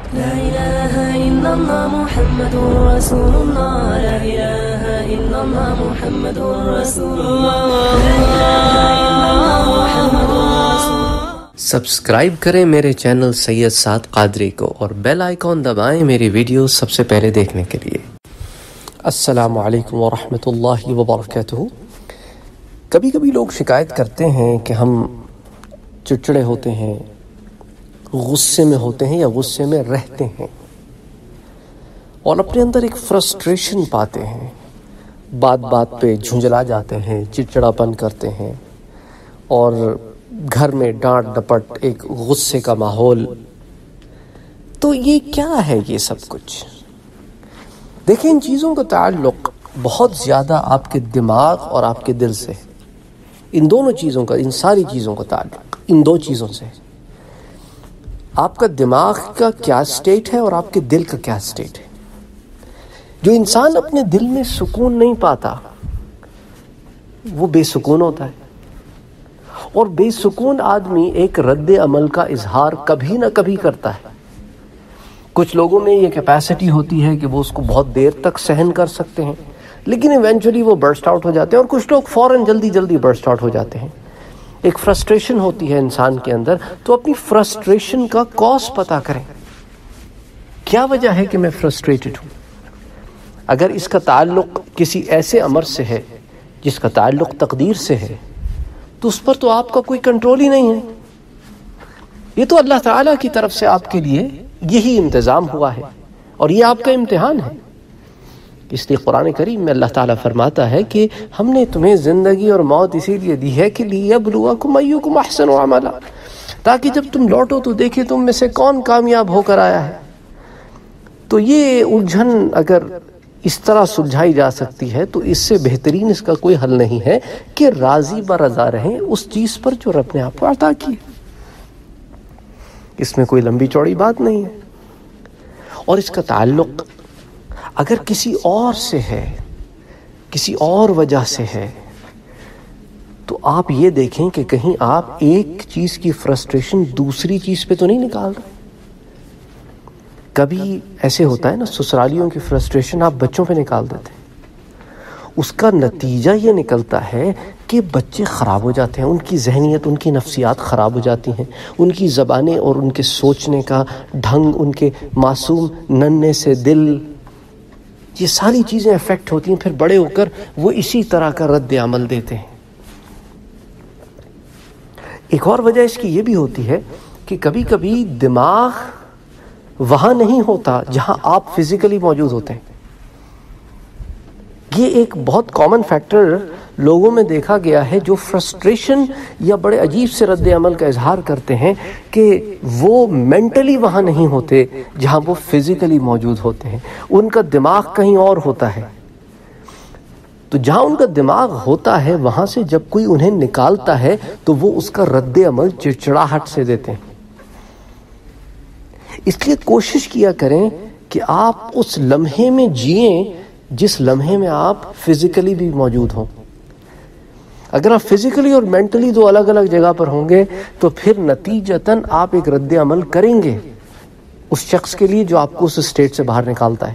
لا إله إلا الله محمد رسول الله لا إله إلا الله محمد رسول الله لا إله إلا الله محمد رسول الله. سبسکرائب کریں میرے چینل سید سعد قادری کو اور بیل آئیکن دبائیں میری ویڈیو سب سے پہلے دیکھنے کے لیے. السلام علیکم ورحمۃ اللہ وبرکاتہ. کبھی کبھی لوگ شکایت کرتے ہیں کہ ہم چڑچڑے ہوتے ہیں، غصے میں ہوتے ہیں یا غصے میں رہتے ہیں اور اپنے اندر ایک فرسٹریشن پاتے ہیں، بات بات پہ جھنجلا جاتے ہیں، چڑچڑاپن کرتے ہیں اور گھر میں ڈانٹ ڈپٹ، ایک غصے کا ماحول. تو یہ کیا ہے یہ سب کچھ؟ دیکھیں، ان چیزوں کا تعلق بہت زیادہ آپ کے دماغ اور آپ کے دل سے، ان دونوں چیزوں کا، ان ساری چیزوں کا تعلق ان دو چیزوں سے. آپ کا دماغ کا کیا سٹیٹ ہے اور آپ کے دل کا کیا سٹیٹ ہے. جو انسان اپنے دل میں سکون نہیں پاتا وہ بے سکون ہوتا ہے، اور بے سکون آدمی ایک رد عمل کا اظہار کبھی نہ کبھی کرتا ہے. کچھ لوگوں میں یہ کیپیسٹی ہوتی ہے کہ وہ اس کو بہت دیر تک سہن کر سکتے ہیں، لیکن ایونچولی وہ برسٹ آؤٹ ہو جاتے ہیں، اور کچھ لوگ فوراً جلدی برسٹ آؤٹ ہو جاتے ہیں. ایک فرسٹریشن ہوتی ہے انسان کے اندر، تو اپنی فرسٹریشن کا کاز پتا کریں. کیا وجہ ہے کہ میں فرسٹریٹڈ ہوں؟ اگر اس کا تعلق کسی ایسے امر سے ہے جس کا تعلق تقدیر سے ہے، تو اس پر تو آپ کا کوئی کنٹرول ہی نہیں ہے. یہ تو اللہ تعالیٰ کی طرف سے آپ کے لیے یہی انتظام ہوا ہے، اور یہ آپ کا امتحان ہے. اس لیے قرآن کریم میں اللہ تعالیٰ فرماتا ہے کہ ہم نے تمہیں زندگی اور موت اسی لیے دی ہے کہ لیبلوکم ایکم احسن عملا، تاکہ جب تم لوٹو تو دیکھے تم میں سے کون کامیاب ہو کر آیا ہے. تو یہ الجھن اگر اس طرح سلجھائی جا سکتی ہے تو اس سے بہترین اس کا کوئی حل نہیں ہے کہ راضی برضا رہیں اس چیز پر جو رب نے آپ کو عطا کی. اس میں کوئی لمبی چوڑی بات نہیں ہے. اور اس کا تعلق اگر کسی اور سے ہے، کسی اور وجہ سے ہے، تو آپ یہ دیکھیں کہ کہیں آپ ایک چیز کی فرسٹریشن دوسری چیز پہ تو نہیں نکال رہے. کبھی ایسے ہوتا ہے نا، سسرالیوں کی فرسٹریشن آپ بچوں پہ نکال دیتے ہیں. اس کا نتیجہ یہ نکلتا ہے کہ بچے خراب ہو جاتے ہیں، ان کی ذہنیت، ان کی نفسیات خراب ہو جاتی ہیں، ان کی زبانیں اور ان کے سوچنے کا ڈھنگ، ان کے معصوم ننھے سے دل، یہ ساری چیزیں افیکٹ ہوتی ہیں. پھر بڑے ہو کر وہ اسی طرح کا رد عمل دیتے ہیں. ایک اور وجہ اس کی یہ بھی ہوتی ہے کہ کبھی کبھی دماغ وہاں نہیں ہوتا جہاں آپ فزیکلی موجود ہوتے ہیں. یہ ایک بہت کامن فیکٹر لوگوں میں دیکھا گیا ہے جو فرسٹریشن یا بڑے عجیب سے رد عمل کا اظہار کرتے ہیں کہ وہ مینٹلی وہاں نہیں ہوتے جہاں وہ فزیکلی موجود ہوتے ہیں. ان کا دماغ کہیں اور ہوتا ہے. تو جہاں ان کا دماغ ہوتا ہے وہاں سے جب کوئی انہیں نکالتا ہے تو وہ اس کا رد عمل چڑچڑاہٹ سے دیتے ہیں. اس لیے کوشش کیا کریں کہ آپ اس لمحے میں جئیں جس لمحے میں آپ فزیکلی بھی موجود ہوں. اگر آپ فزیکلی اور مینٹلی دو الگ الگ جگہ پر ہوں گے تو پھر نتیجتاً آپ ایک رد عمل کریں گے اس شخص کے لیے جو آپ کو اس اسٹیٹ سے باہر نکالتا ہے.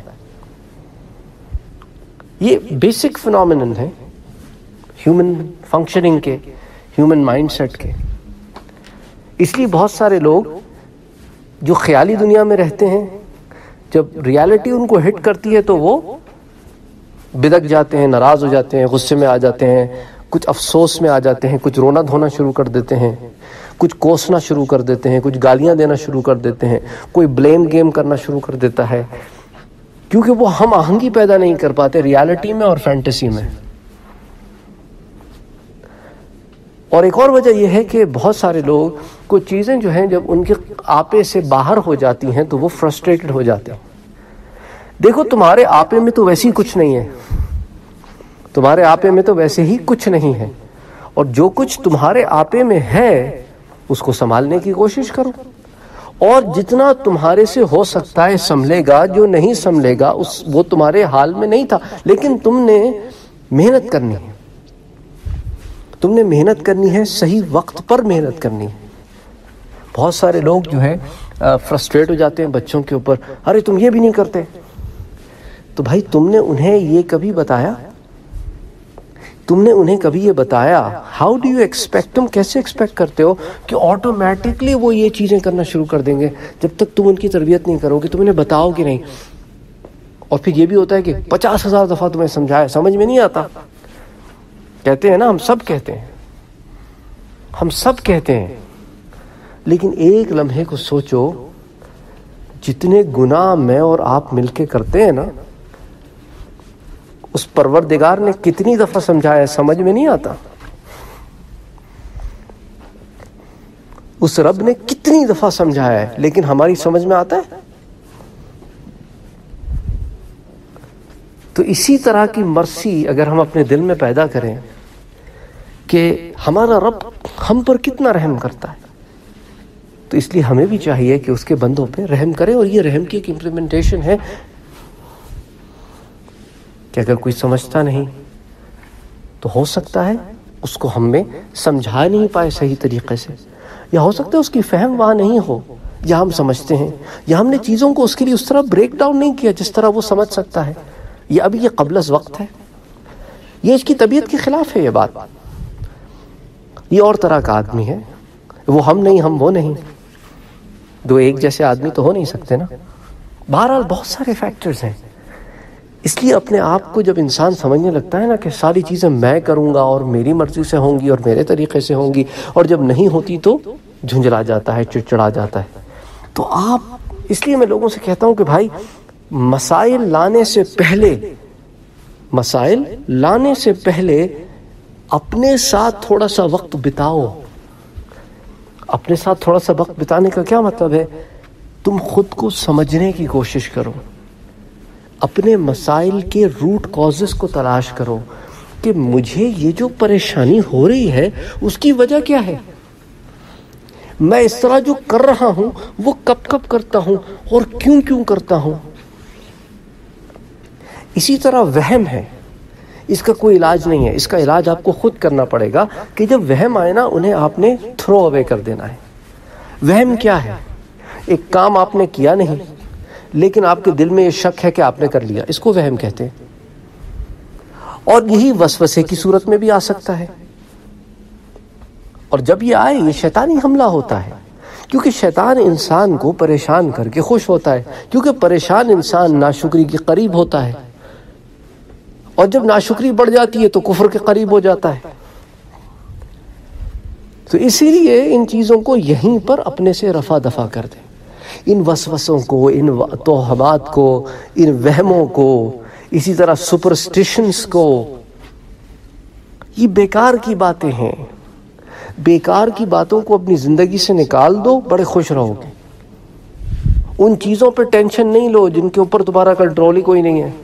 یہ بیسک فنومینن ہے ہیومن فنکشننگ کے، ہیومن مائنڈ سیٹ کے. اس لیے بہت سارے لوگ جو خیالی دنیا میں رہتے ہیں، جب ریالٹی ان کو ہٹ کرتی ہے تو وہ بدک جاتے ہیں، ناراض ہو جاتے ہیں، غصے میں آ جاتے ہیں، کچھ افسوس میں آ جاتے ہیں، کچھ رونا دھونا شروع کر دیتے ہیں، کچھ کوسنا شروع کر دیتے ہیں، کچھ گالیاں دینا شروع کر دیتے ہیں، کوئی بلیم گیم کرنا شروع کر دیتا ہے، کیونکہ وہ ہم آہنگی پیدا نہیں کر پاتے ریالٹی میں اور فینٹیسی میں. اور ایک اور وجہ یہ ہے کہ بہت سارے لوگ کچھ چیزیں جو ہیں جب ان کے آپے سے باہر ہو جاتی ہیں تو وہ فرسٹریٹڈ ہو جاتے ہیں. دیکھو، تمہارے آپے میں تو ویسے ہی کچھ نہیں ہے، تمہارے آپے میں تو ویسے ہی کچھ نہیں ہے، اور جو کچھ تمہارے آپے میں ہے اس کو سنبھالنے کی کوشش کرو، اور جتنا تمہارے سے ہو سکتا ہے سنبھلے گا. جو نہیں سنبھلے گا وہ تمہارے حال میں نہیں تھا، لیکن تم نے محنت کرنی ہے، تم نے محنت کرنی ہے، صحیح وقت پر محنت کرنی ہے. بہت سارے لوگ جو ہے فرسٹریٹ ہو جاتے ہیں بچوں کے اوپر، ارے تم یہ بھی نہیں کرتے. تو بھائی تم نے انہیں یہ کبھی بتایا؟ تم نے انہیں کبھی یہ بتایا؟ ہاؤ ڈو یو ایکسپیکٹ، تم کیسے ایکسپیکٹ کرتے ہو کہ آٹومیٹکلی وہ یہ چیزیں کرنا شروع کر دیں گے جب تک تم ان کی تربیت نہیں کرو گے، تم انہیں بتاؤ کہ نہیں. اور پھر یہ بھی ہوتا ہے کہ 50,000 دفعہ تمہیں سمجھایا، سمجھ میں نہیں آتا. کہتے ہیں نا، ہم سب کہتے ہیں، ہم سب کہتے ہیں، لیکن ایک لمحے کو سوچو، جتنے گناہ میں اور آپ مل کے کرتے ہیں نا، اس پروردگار نے کتنی دفعہ سمجھایا، سمجھ میں نہیں آتا. اس رب نے کتنی دفعہ سمجھایا ہے، لیکن ہماری سمجھ میں آتا ہے. تو اسی طرح کی مرسی اگر ہم اپنے دل میں پیدا کریں کہ ہمارا رب ہم پر کتنا رحم کرتا ہے، تو اس لیے ہمیں بھی چاہیے کہ اس کے بندوں پہ رحم کریں. اور یہ رحم کی ایک امپلیمنٹیشن ہے کہ اگر کوئی سمجھتا نہیں تو ہو سکتا ہے اس کو ہم میں سمجھا نہیں پائے صحیح طریقے سے، یا ہو سکتا ہے اس کی فہم وہاں نہیں ہو یا ہم سمجھتے ہیں، یا ہم نے چیزوں کو اس کے لیے اس طرح بریک ڈاؤن نہیں کیا جس طرح وہ سمجھ سکتا ہے، یا ابھی یہ قبل از وقت ہے، یہ اس کی طبیعت کے خلاف ہے. یہ بات، یہ اور طرح کا آدمی ہے، وہ ہم نہیں، ہم وہ نہیں، دو ایک جیسے آدمی تو ہو نہیں سکتے نا. بہرحال بہت سارے فیکٹرز ہیں. اس لیے اپنے آپ کو جب انسان سمجھنے لگتا ہے نا کہ ساری چیزیں میں کروں گا اور میری مرضی سے ہوں گی اور میرے طریقے سے ہوں گی، اور جب نہیں ہوتی تو جھنجلا جاتا ہے، چڑچڑا جاتا ہے. تو آپ، اس لیے میں لوگوں سے کہتا ہوں کہ بھائی مسائل لانے سے پہلے اپنے ساتھ تھوڑا سا وقت بتاؤ. اپنے ساتھ تھوڑا سا وقت بتانے کا کیا مطلب ہے؟ تم خود کو سمجھنے کی کوشش کرو، اپنے مسائل کے روٹ کازز کو تلاش کرو کہ مجھے یہ جو پریشانی ہو رہی ہے اس کی وجہ کیا ہے، میں اس طرح جو کر رہا ہوں وہ کب کب کرتا ہوں اور کیوں کرتا ہوں. اسی طرح وہم ہے، اس کا کوئی علاج نہیں ہے، اس کا علاج آپ کو خود کرنا پڑے گا کہ جب وہم آئے نا انہیں آپ نے تھرو اوے کر دینا ہے. وہم کیا ہے؟ ایک کام آپ نے کیا نہیں لیکن آپ کے دل میں یہ شک ہے کہ آپ نے کر لیا، اس کو وہم کہتے ہیں. اور یہی وسوسے کی صورت میں بھی آ سکتا ہے، اور جب یہ آئے یہ شیطانی حملہ ہوتا ہے، کیونکہ شیطان انسان کو پریشان کر کے خوش ہوتا ہے، کیونکہ پریشان انسان ناشکری کے قریب ہوتا ہے، اور جب ناشکری بڑھ جاتی ہے تو کفر کے قریب ہو جاتا ہے. تو اسی لیے ان چیزوں کو یہیں پر اپنے سے رفع دفع کر دیں، ان وسوسوں کو، ان توہمات کو، ان وہموں کو، اسی طرح سپرسٹیشنز کو. یہ بیکار کی باتیں ہیں، بیکار کی باتوں کو اپنی زندگی سے نکال دو، بڑے خوش رہو گے. ان چیزوں پہ ٹینشن نہیں لو جن کے اوپر تمہارا کنٹرول ہی کوئی نہیں ہے.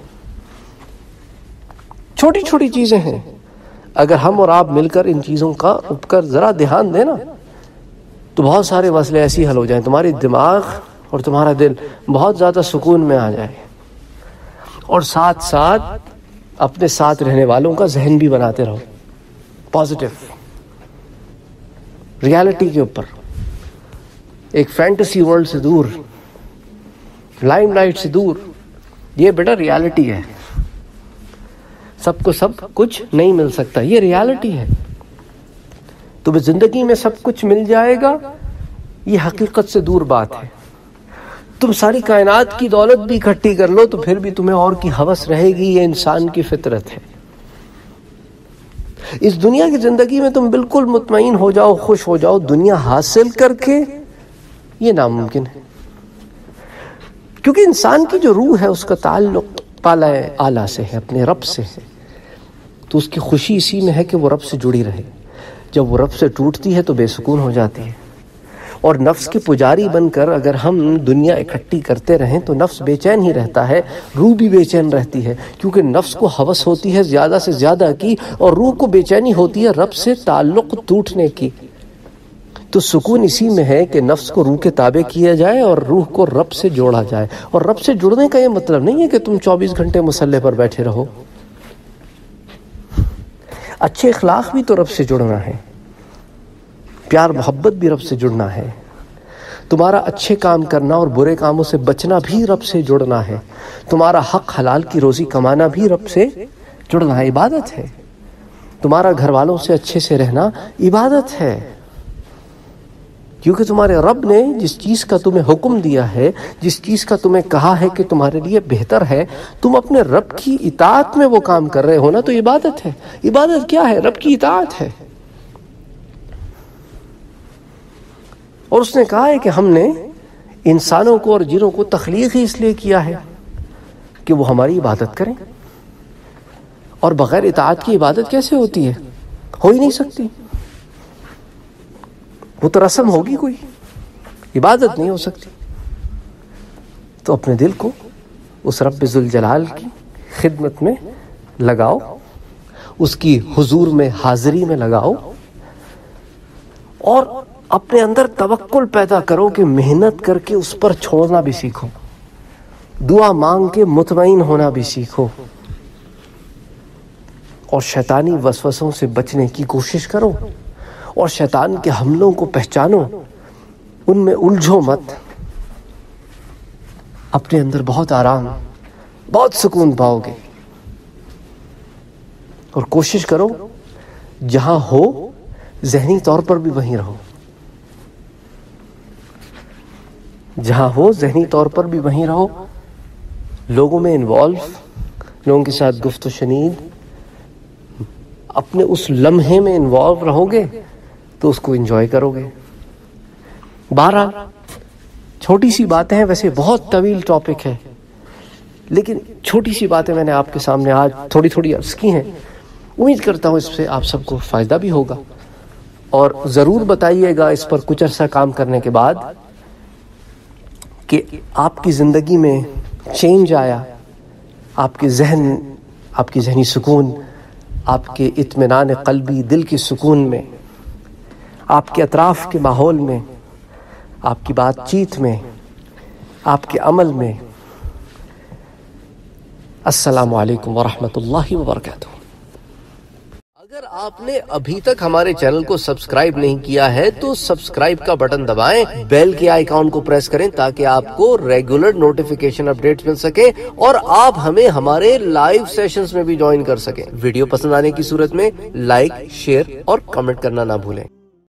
چھوٹی چھوٹی چیزیں ہیں، اگر ہم اور آپ مل کر ان چیزوں کا اوپر ذرا دھیان دیں نا تو بہت سارے مسئلے ایسے حل ہو جائیں، تمہاری دماغ اور تمہارا دل بہت زیادہ سکون میں آ جائے. اور ساتھ ساتھ اپنے ساتھ رہنے والوں کا ذہن بھی بناتے رہو پازیٹیو، ریالٹی کے اوپر، ایک فینٹیسی ورلڈ سے دور، لائم لائٹ سے دور. یہ بیٹا ریالٹی ہے، سب کو سب کچھ نہیں مل سکتا، یہ ریالٹی ہے. تمہیں زندگی میں سب کچھ مل جائے گا، یہ حقیقت سے دور بات ہے. تم ساری کائنات کی دولت بھی اکٹھی کر لو تو پھر بھی تمہیں اور کی ہوس رہے گی، یہ انسان کی فطرت ہے. اس دنیا کی زندگی میں تم بالکل مطمئن ہو جاؤ، خوش ہو جاؤ، دنیا حاصل کر کے یہ ناممکن ہے. کیونکہ انسان کی جو روح ہے اس کا تعلق پالا اعلیٰ سے ہے، اپنے رب سے ہے، تو اس کی خوشی اسی میں ہے کہ وہ رب سے جڑی رہے. جب وہ رب سے ٹوٹتی ہے تو بے سکون ہو جاتی ہے. اور نفس کے پجاری بن کر اگر ہم دنیا اکٹھی کرتے رہیں تو نفس بے چین ہی رہتا ہے، روح بھی بے چین رہتی ہے، کیونکہ نفس کو ہوس ہوتی ہے زیادہ سے زیادہ کی، اور روح کو بے چینی ہوتی ہے رب سے تعلق ٹوٹنے کی. تو سکون اسی میں ہے کہ نفس کو روح کے تابع کیا جائے اور روح کو رب سے جوڑا جائے. اور رب سے جڑنے کا یہ مطلب نہیں ہے کہ تم 24 گھنٹے مصلی پر بیٹھے رہو. اچھے اخلاق بھی تو رب سے جڑنا ہے، پیار محبت بھی رب سے جڑنا ہے. تمہارا اچھے کام کرنا اور برے کاموں سے بچنا بھی رب سے جڑنا ہے. تمہارا حق حلال کی روزی کمانا بھی رب سے جڑنا ہے، عبادت ہے. تمہارا گھر والوں سے اچھے سے رہنا عبادت ہے، کیونکہ تمہارے رب نے جس چیز کا تمہیں حکم دیا ہے، جس چیز کا تمہیں کہا ہے کہ تمہارے لیے بہتر ہے، تم اپنے رب کی اطاعت میں وہ کام کر رہے ہو نا، تو عبادت ہے. عبادت کیا ہے؟ رب کی اطاعت ہے. اور اس نے کہا ہے کہ ہم نے انسانوں کو اور جنوں کو تخلیق ہی اس لیے کیا ہے کہ وہ ہماری عبادت کریں، اور بغیر اطاعت کی عبادت کیسے ہوتی ہے؟ ہو ہی نہیں سکتی. وہ تو رسم ہوگی، کوئی عبادت نہیں ہو سکتی. تو اپنے دل کو اس رب ذوالجلال کی خدمت میں لگاؤ، اس کی حضور میں حاضری میں لگاؤ، اور اپنے اندر توکل پیدا کرو کہ محنت کر کے اس پر چھوڑنا بھی سیکھو، دعا مانگ کے مطمئن ہونا بھی سیکھو، اور شیطانی وسوسوں سے بچنے کی کوشش کرو، اور شیطان کے حملوں کو پہچانو، ان میں الجھو مت. اپنے اندر بہت آرام، بہت سکون پاؤ گے. اور کوشش کرو جہاں ہو ذہنی طور پر بھی وہیں رہو، جہاں ہو ذہنی طور پر بھی وہیں رہو. لوگوں میں انوالو، لوگوں کے ساتھ گفت و شنید، اپنے اس لمحے میں انوالو رہو گے تو اس کو انجوائے کرو گے. 12 چھوٹی سی باتیں ہیں، ویسے بہت طویل ٹاپک ہے، لیکن چھوٹی سی باتیں میں نے آپ کے سامنے آج تھوڑی تھوڑی عرض کی ہیں. امید کرتا ہوں اس سے آپ سب کو فائدہ بھی ہوگا، اور ضرور بتائیے گا اس پر کچھ عرصہ کام کرنے کے بعد کہ آپ کی زندگی میں چینج آیا، آپ کے ذہن، آپ کی ذہنی سکون، آپ کے اطمینان قلبی، دل کے سکون میں، آپ کے اطراف کے ماحول میں، آپ کی بات چیت میں، آپ کے عمل میں. السلام علیکم ورحمۃ اللہ وبرکاتہ. اگر آپ نے ابھی تک ہمارے چینل کو سبسکرائب نہیں کیا ہے تو سبسکرائب کا بٹن دبائیں، بیل کے آئیکن کو پریس کریں تاکہ آپ کو ریگولر نوٹیفیکیشن اپڈیٹس مل سکے، اور آپ ہمیں ہمارے لائیو سیشنز میں بھی جوائن کر سکیں. ویڈیو پسند آنے کی صورت میں لائک، شیئر اور کمنٹ کرنا نہ بھولیں.